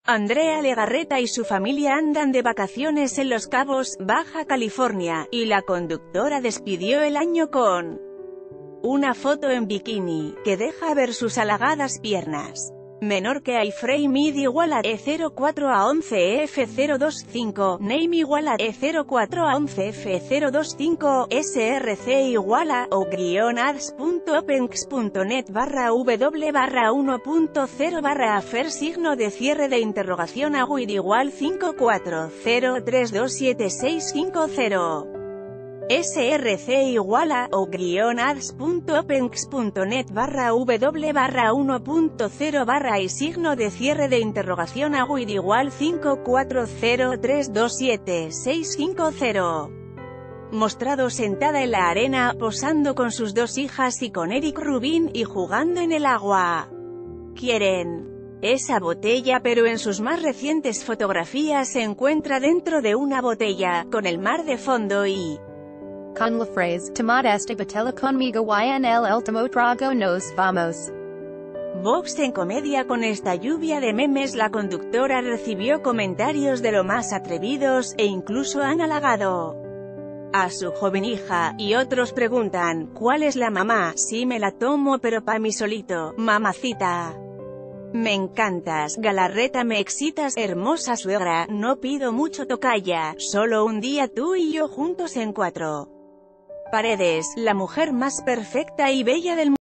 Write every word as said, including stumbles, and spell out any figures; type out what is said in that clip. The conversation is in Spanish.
Andrea Legarreta y su familia andan de vacaciones en Los Cabos, Baja California, y la conductora despidió el año con una foto en bikini, que deja ver sus halagadas piernas. Menor que iframe id igual a E cero cuatro a once F cero dos cinco, name igual a E cero cuatro a once F cero dos cinco, src igual a, o guion ads punto openx punto net barra w barra uno punto cero barra afer signo de cierre de interrogación a guid igual cinco cuatro cero tres dos siete seis cinco cero. src igual a, o guion ads punto openx punto net barra w barra uno punto cero barra y signo de cierre de interrogación a guid igual cinco cuatro cero tres dos siete seis cinco cero. Mostrado sentada en la arena, posando con sus dos hijas y con Eric Rubin, y jugando en el agua. Quieren esa botella, pero en sus más recientes fotografías se encuentra dentro de una botella, con el mar de fondo y con la frase, tomad esta botella conmigo y en el último trago nos vamos. Vox en comedia. Con esta lluvia de memes, la conductora recibió comentarios de lo más atrevidos, e incluso han halagado a su joven hija, y otros preguntan, ¿cuál es la mamá? Sí me la tomo pero pa' mí solito, mamacita. Me encantas, Galarreta, me excitas, hermosa suegra, no pido mucho tocaya, solo un día tú y yo juntos en cuatro paredes, la mujer más perfecta y bella del mundo.